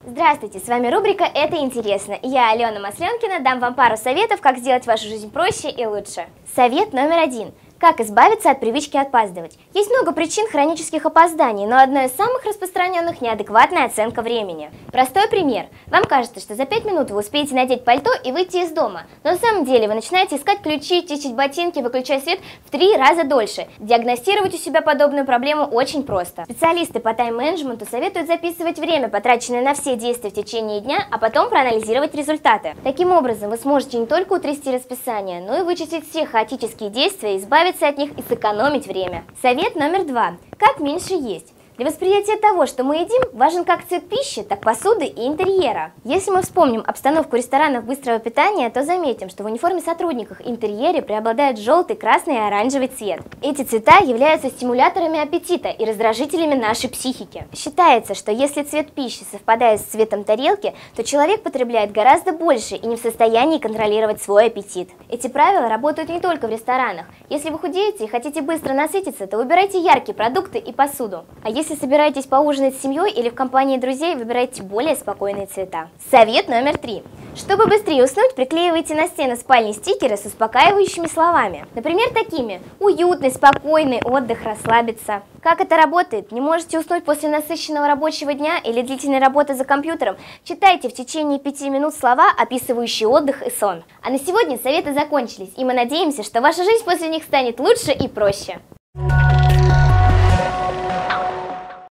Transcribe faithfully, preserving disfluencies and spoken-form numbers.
Здравствуйте, с вами рубрика «Это интересно». И я, Алена Масленкина, дам вам пару советов, как сделать вашу жизнь проще и лучше. Совет номер один. Как избавиться от привычки опаздывать? Есть много причин хронических опозданий, но одно из самых распространенных – неадекватная оценка времени. Простой пример. Вам кажется, что за пять минут вы успеете надеть пальто и выйти из дома, но на самом деле вы начинаете искать ключи, чистить ботинки, выключать свет в три раза дольше. Диагностировать у себя подобную проблему очень просто. Специалисты по тайм-менеджменту советуют записывать время, потраченное на все действия в течение дня, а потом проанализировать результаты. Таким образом, вы сможете не только утрясти расписание, но и вычислить все хаотические действия, избавиться от них и сэкономить время. Совет номер два. Как меньше есть? Для восприятия того, что мы едим, важен как цвет пищи, так посуды и интерьера. Если мы вспомним обстановку ресторанов быстрого питания, то заметим, что в униформе сотрудников и интерьере преобладает желтый, красный и оранжевый цвет. Эти цвета являются стимуляторами аппетита и раздражителями нашей психики. Считается, что если цвет пищи совпадает с цветом тарелки, то человек потребляет гораздо больше и не в состоянии контролировать свой аппетит. Эти правила работают не только в ресторанах. Если вы худеете и хотите быстро насытиться, то выбирайте яркие продукты и посуду. А если Если собираетесь поужинать с семьей или в компании друзей, выбирайте более спокойные цвета. Совет номер три. Чтобы быстрее уснуть, приклеивайте на стены спальни стикеры с успокаивающими словами. Например, такими: уютный, спокойный отдых, расслабиться. Как это работает? Не можете уснуть после насыщенного рабочего дня или длительной работы за компьютером? Читайте в течение пяти минут слова, описывающие отдых и сон. А на сегодня советы закончились, и мы надеемся, что ваша жизнь после них станет лучше и проще.